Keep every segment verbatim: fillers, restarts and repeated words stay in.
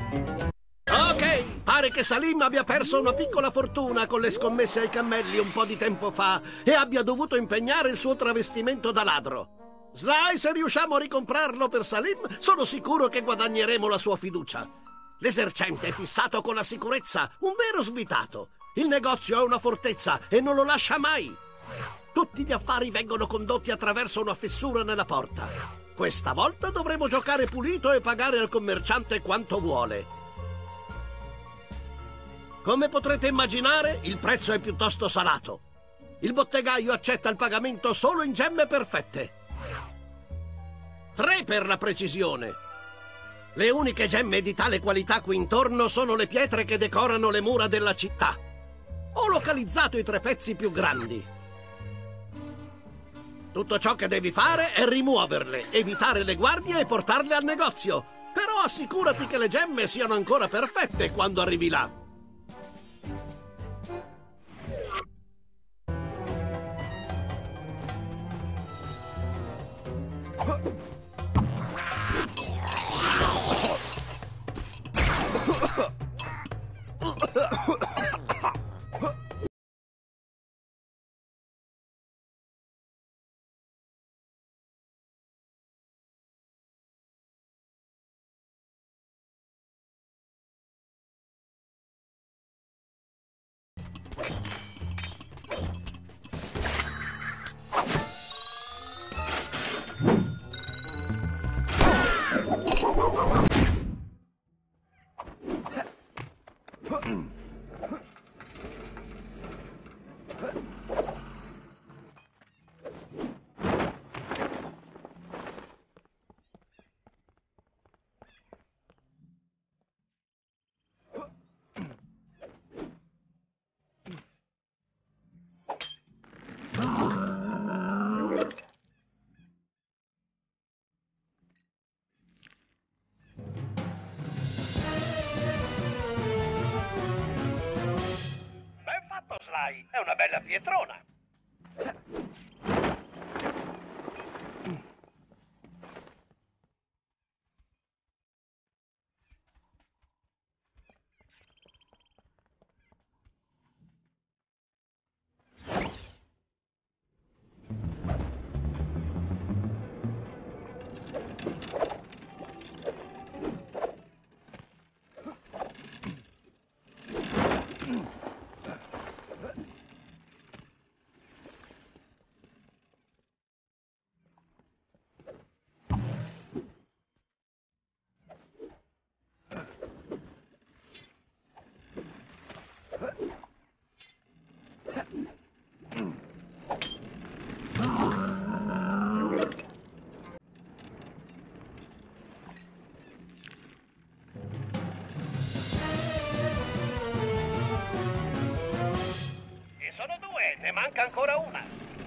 Ok, pare che Salim abbia perso una piccola fortuna con le scommesse ai cammelli un po' di tempo fa e abbia dovuto impegnare il suo travestimento da ladro. Sly, se riusciamo a ricomprarlo per Salim, sono sicuro che guadagneremo la sua fiducia. L'esercente è fissato con la sicurezza, un vero svitato. Il negozio è una fortezza e non lo lascia mai. Tutti gli affari vengono condotti attraverso una fessura nella porta. Questa volta dovremo giocare pulito e pagare al commerciante quanto vuole. Come potrete immaginare, il prezzo è piuttosto salato. Il bottegaio accetta il pagamento solo in gemme perfette. Tre per la precisione. Le uniche gemme di tale qualità qui intorno sono le pietre che decorano le mura della città. Ho localizzato i tre pezzi più grandi. Tutto ciò che devi fare è rimuoverle, evitare le guardie e portarle al negozio. Però assicurati che le gemme siano ancora perfette quando arrivi là. È una bella pietrona. Ne manca ancora una.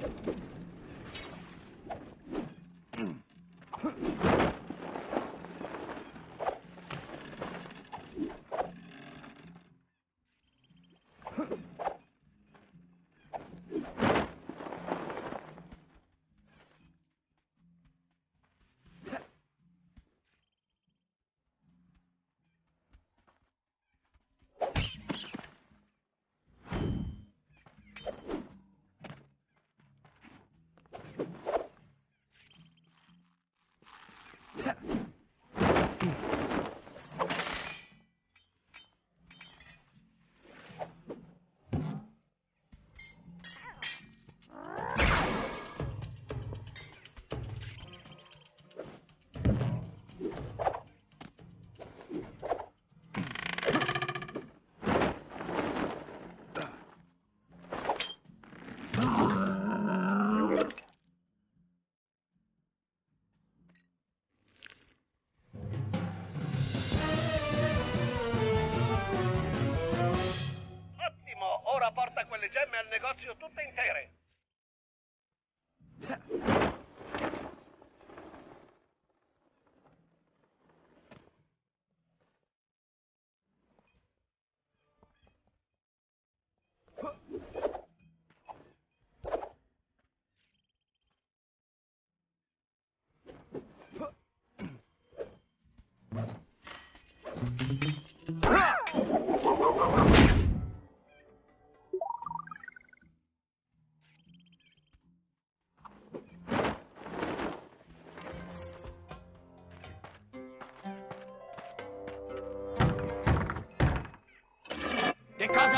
Ora porta quelle gemme al negozio tutte intere.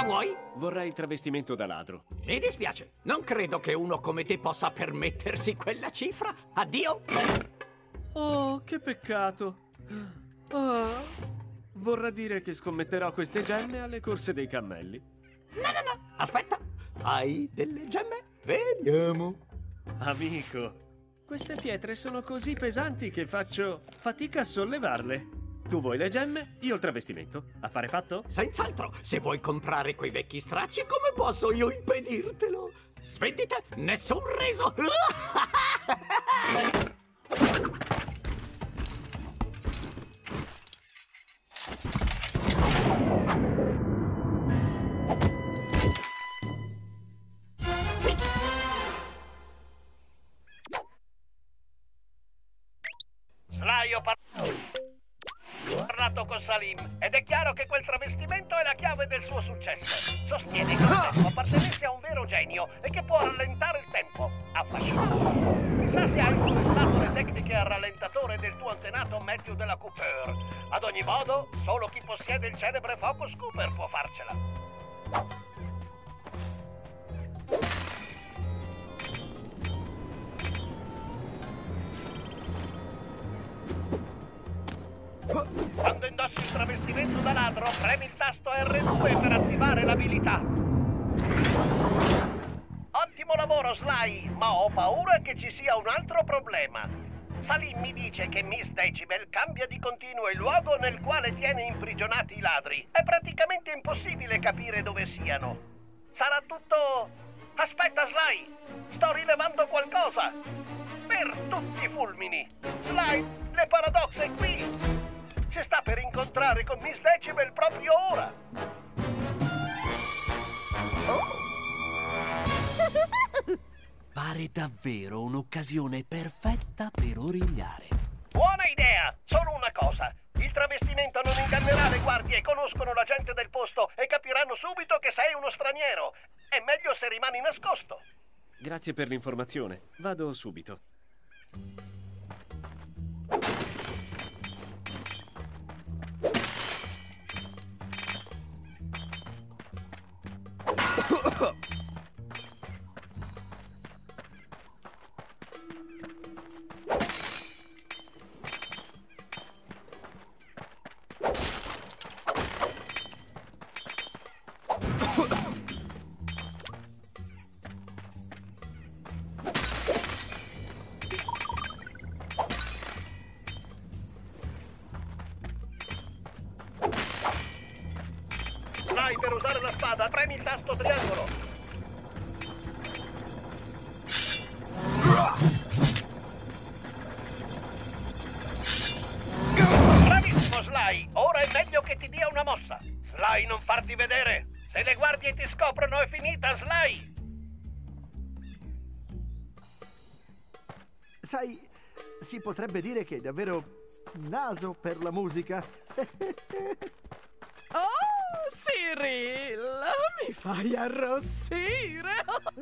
vuoi? Vorrei il travestimento da ladro. Mi dispiace. Non credo che uno come te possa permettersi quella cifra. Addio. Oh, che peccato. Oh, vorrà dire che scommetterò queste gemme alle corse dei cammelli. No, no, no. Aspetta. Hai delle gemme? Vediamo. Amico, queste pietre sono così pesanti che faccio fatica a sollevarle. Tu vuoi le gemme, io il travestimento. Affare fatto? Senz'altro. Se vuoi comprare quei vecchi stracci, come posso io impedirtelo? Svendita, nessun reso. Sly, ho par- parlato con Salim ed è chiaro che quel travestimento è la chiave del suo successo. Sostiene che il tempo appartenesse a un vero genio e che può rallentare il tempo. Affascinante. Chissà se hai influenzato le tecniche a rallentatore del tuo antenato Matthew della Cooper. Ad ogni modo, solo chi possiede il celebre Focus Cooper può farcela. Quando indossi il travestimento da ladro, premi il tasto erre due per attivare l'abilità. Ottimo lavoro, Sly, ma ho paura che ci sia un altro problema. Salim mi dice che Miss Decibel cambia di continuo il luogo nel quale tiene imprigionati i ladri. È praticamente impossibile capire dove siano. Sarà tutto... Aspetta, Sly! Sto rilevando qualcosa! Per tutti i fulmini! Sly, le paradosso è qui! Si sta per incontrare con Miss Decibel proprio ora! Oh. Pare davvero un'occasione perfetta per origliare. Buona idea! Solo una cosa. Il travestimento non ingannerà le guardie, conoscono la gente del posto e capiranno subito che sei uno straniero. È meglio se rimani nascosto. Grazie per l'informazione. Vado subito. Sly, per usare la spada, premi il tasto triangolo. Bravissimo, Sly! Ora è meglio che ti dia una mossa. Sly, non farti vedere! Se le guardie ti scoprono è finita, Sly! Sai, si potrebbe dire che hai davvero naso per la musica. Oh, Cyril, mi fai arrossire.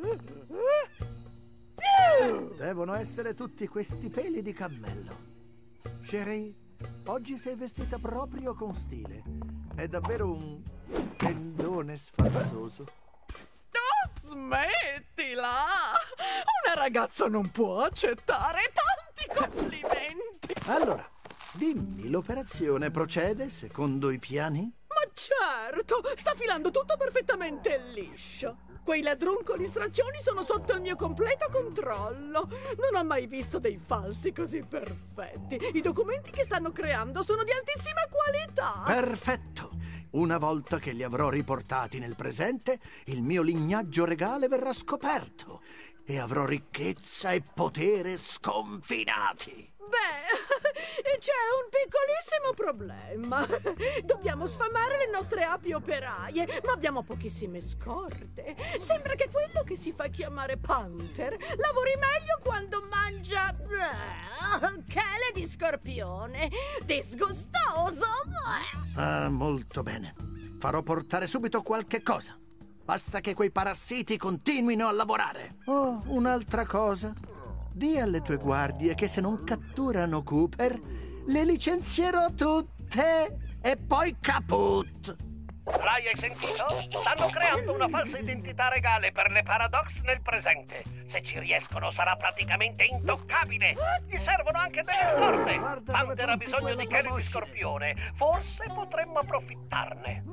Devono essere tutti questi peli di cammello. Cherie, oggi sei vestita proprio con stile. È davvero un tendone sfarzoso. Oh, smettila! Una ragazza non può accettare tanti complimenti. Allora, dimmi, l'operazione procede secondo i piani? Ma certo, sta filando tutto perfettamente liscio. Quei ladruncoli straccioni sono sotto il mio completo controllo. Non ho mai visto dei falsi così perfetti. I documenti che stanno creando sono di altissima qualità. Perfetto! Una volta che li avrò riportati nel presente, il mio lignaggio regale verrà scoperto e avrò ricchezza e potere sconfinati. Beh, c'è un piccolissimo problema. Dobbiamo sfamare le nostre api operaie, ma abbiamo pochissime scorte. Sembra che quello che si fa chiamare Panther lavori meglio quando mangia uh, chele di scorpione. Disgustoso! Ah, molto bene. Farò portare subito qualche cosa. Basta che quei parassiti continuino a lavorare. Oh, un'altra cosa. Dì alle tue guardie che se non catturano Cooper, le licenzierò tutte e poi caput. L'hai hai sentito? Stanno creando una falsa identità regale per le Paradox nel presente. Se ci riescono sarà praticamente intoccabile. Gli servono anche delle scorte. Panther ha bisogno di chele di scorpione. Forse potremmo approfittarne.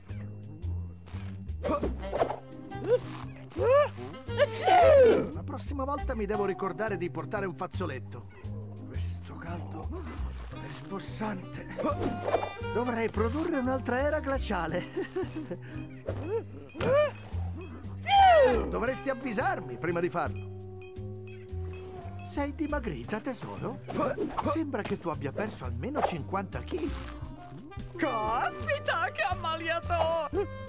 La prossima volta mi devo ricordare di portare un fazzoletto. Questo caldo è spossante. Dovrei produrre un'altra era glaciale. Dovresti avvisarmi prima di farlo. Sei dimagrita, tesoro? Sembra che tu abbia perso almeno cinquanta chili. Caspita, che ammaliato!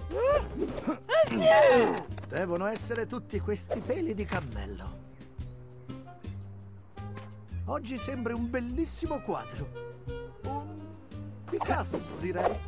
Devono essere tutti questi peli di cammello. Oggi sembri un bellissimo quadro. Un Picasso, direi.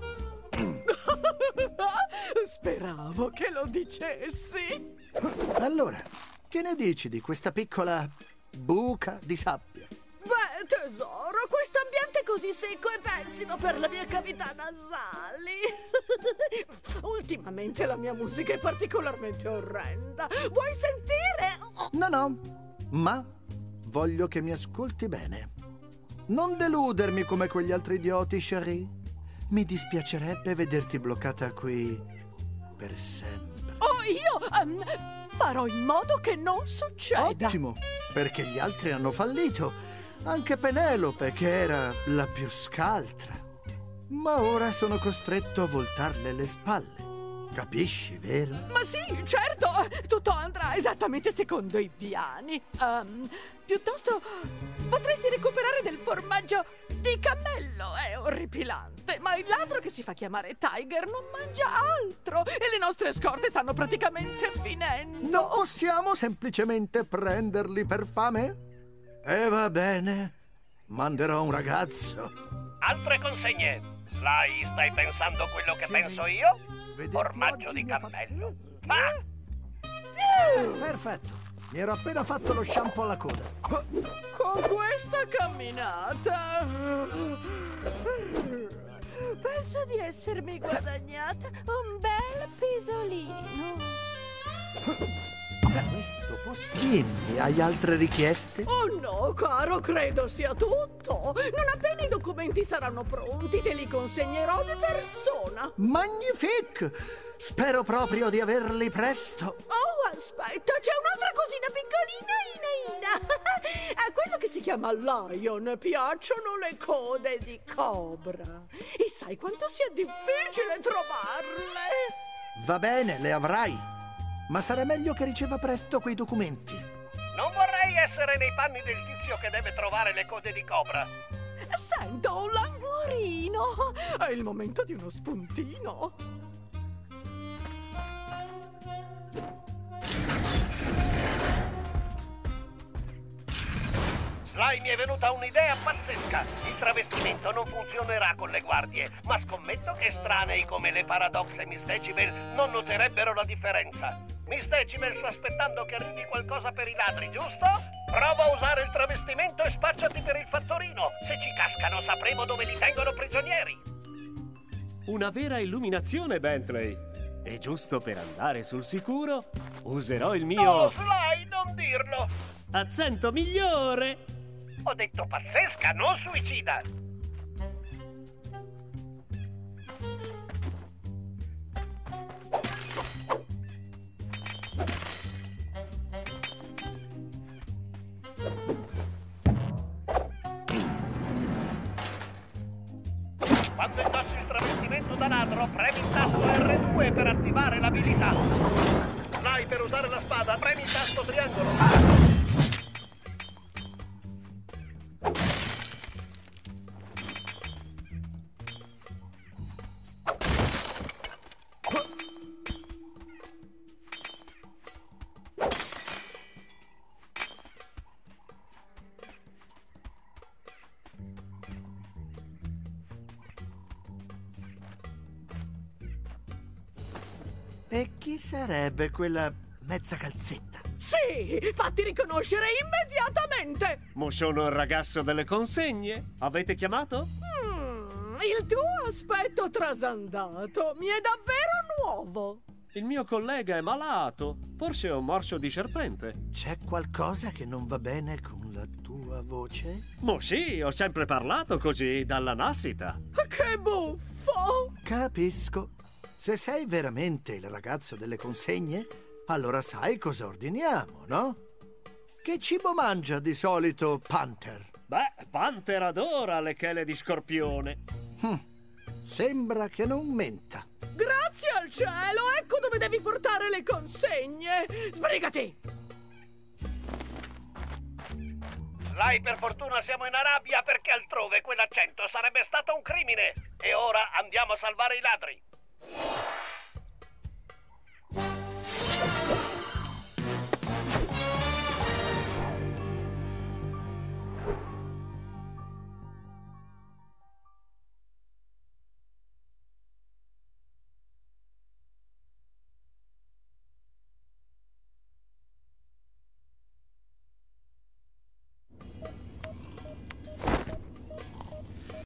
Speravo che lo dicessi. Allora, che ne dici di questa piccola buca di sabbia? Beh, tesoro, questo ambiente così secco è pessimo per le mie cavità nasali. Ultimamente la mia musica è particolarmente orrenda. Vuoi sentire? No, no, ma voglio che mi ascolti bene. Non deludermi come quegli altri idioti, Cherie. Mi dispiacerebbe vederti bloccata qui per sempre. Oh, io um, farò in modo che non succeda. Ottimo, perché gli altri hanno fallito. Anche Penelope, che era la più scaltra. Ma ora sono costretto a voltarle le spalle. Capisci, vero? Ma sì, certo, tutto andrà esattamente secondo i piani. Um, piuttosto potresti recuperare del formaggio di cammello, è orripilante. Ma il ladro che si fa chiamare Tiger non mangia altro e le nostre scorte stanno praticamente finendo. Non possiamo semplicemente prenderli per fame? E va bene, manderò un ragazzo. Altre consegne. Sly, stai pensando quello che penso io? Formaggio di cammello. Ah! Perfetto, mi ero appena fatto lo shampoo alla coda. Con questa camminata penso di essermi guadagnata un bel pisolino. Questo posto. Dimmi, hai altre richieste? Oh no, caro, credo sia tutto. Non appena i documenti saranno pronti, te li consegnerò di persona. Magnifique! Spero proprio di averli presto. Oh, aspetta, c'è un'altra cosina piccolina, Ina Ina. A quello che si chiama Lion piacciono le code di cobra. E sai quanto sia difficile trovarle? Va bene, le avrai. Ma sarà meglio che riceva presto quei documenti. Non vorrei essere nei panni del tizio che deve trovare le code di cobra. Sento un languorino. È il momento di uno spuntino. Sly, mi è venuta un'idea pazzesca. Il travestimento non funzionerà con le guardie, ma scommetto che estranei come le Paradox e Miss Decibel non noterebbero la differenza. Miss Decibel sta aspettando che arrivi qualcosa per i ladri, giusto? Prova a usare il travestimento e spacciati per il fattorino. Se ci cascano sapremo dove li tengono prigionieri. Una vera illuminazione, Bentley. E giusto per andare sul sicuro, userò il mio... No, Sly, non dirlo! accento migliore! Ho detto pazzesca, non suicida! Quando indossi il travestimento da ladro, premi il tasto erre due per attivare l'abilità. Sly, per usare la spada, premi il tasto triangolo. E chi sarebbe quella mezza calzetta? Sì, fatti riconoscere immediatamente. Ma sono il ragazzo delle consegne. Avete chiamato? Mm, Il tuo aspetto trasandato mi è davvero nuovo. Il mio collega è malato. Forse è un morso di serpente. C'è qualcosa che non va bene con la tua voce? Oh sì, ho sempre parlato così, dalla nascita. Che buffo! Capisco. Se sei veramente il ragazzo delle consegne, allora sai cosa ordiniamo, no? Che cibo mangia di solito Panther? Beh, Panther adora le chele di scorpione. Hm, sembra che non menta. Grazie al cielo, ecco dove devi portare le consegne. Sbrigati! Sly, per fortuna siamo in Arabia perché altrove quell'accento sarebbe stato un crimine. E ora andiamo a salvare i ladri.